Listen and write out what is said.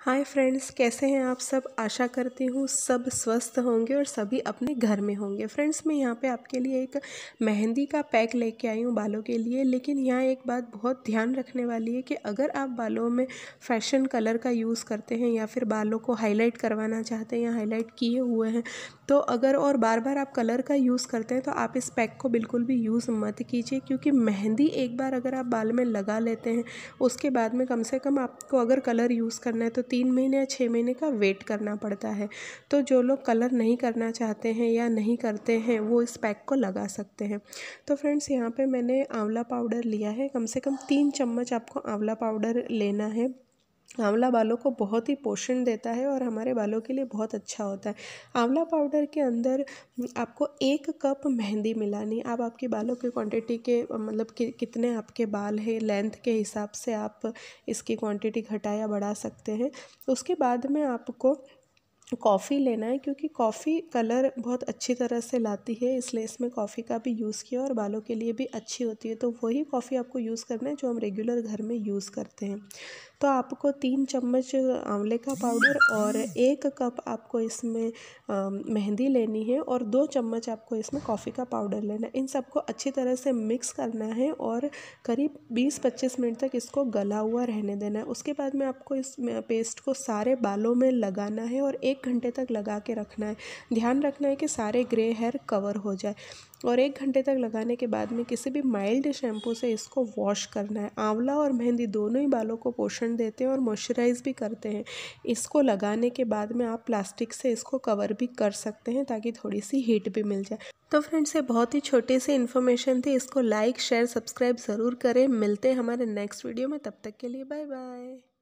Hi friends, कैसे हैं आप सब। आशा करती हूँ सब स्वस्थ होंगे और सभी अपने घर में होंगे। फ्रेंड्स, मैं यहाँ पे आपके लिए एक मेहंदी का पैक लेके आई हूँ बालों के लिए। लेकिन यहाँ एक बात बहुत ध्यान रखने वाली है कि अगर आप बालों में फैशन कलर का यूज़ करते हैं या फिर बालों को हाईलाइट करवाना चाहते हैं या हाईलाइट किए हुए हैं, तो अगर और बार बार आप कलर का यूज़ करते हैं तो आप इस पैक को बिल्कुल भी यूज़ मत कीजिए। क्योंकि मेहंदी एक बार अगर आप बाल में लगा लेते हैं, उसके बाद में कम से कम आपको अगर कलर यूज़ करना है तो 3 महीने या 6 महीने का वेट करना पड़ता है। तो जो लोग कलर नहीं करना चाहते हैं या नहीं करते हैं वो इस पैक को लगा सकते हैं। तो फ्रेंड्स, यहाँ पे मैंने आंवला पाउडर लिया है। कम से कम 3 चम्मच आपको आंवला पाउडर लेना है। आंवला बालों को बहुत ही पोषण देता है और हमारे बालों के लिए बहुत अच्छा होता है। आंवला पाउडर के अंदर आपको 1 कप मेहंदी मिलानी। आप आपके बालों की क्वांटिटी के मतलब कि कितने आपके बाल हैं, लेंथ के हिसाब से आप इसकी क्वांटिटी घटा या बढ़ा सकते हैं। उसके बाद में आपको कॉफ़ी लेना है, क्योंकि कॉफ़ी कलर बहुत अच्छी तरह से लाती है, इसलिए इसमें कॉफ़ी का भी यूज़ किया और बालों के लिए भी अच्छी होती है। तो वही कॉफ़ी आपको यूज़ करना है जो हम रेगुलर घर में यूज़ करते हैं। तो आपको 3 चम्मच आंवले का पाउडर और 1 कप आपको इसमें मेहंदी लेनी है और 2 चम्मच आपको इसमें कॉफ़ी का पाउडर लेना है। इन सबको अच्छी तरह से मिक्स करना है और करीब 20-25 मिनट तक इसको गला हुआ रहने देना है। उसके बाद में आपको इस पेस्ट को सारे बालों में लगाना है और 1 घंटे तक लगा के रखना है। ध्यान रखना है कि सारे ग्रे हेयर कवर हो जाए और 1 घंटे तक लगाने के बाद में किसी भी माइल्ड शैम्पू से इसको वॉश करना है। आंवला और मेहंदी दोनों ही बालों को पोषण देते हैं और मॉइस्चराइज भी करते हैं। इसको लगाने के बाद में आप प्लास्टिक से इसको कवर भी कर सकते हैं ताकि थोड़ी सी हीट भी मिल जाए। तो फ्रेंड्स, ये बहुत ही छोटी सी इन्फॉर्मेशन थी। इसको लाइक, शेयर, सब्सक्राइब ज़रूर करें। मिलते हैं हमारे नेक्स्ट वीडियो में। तब तक के लिए बाय बाय।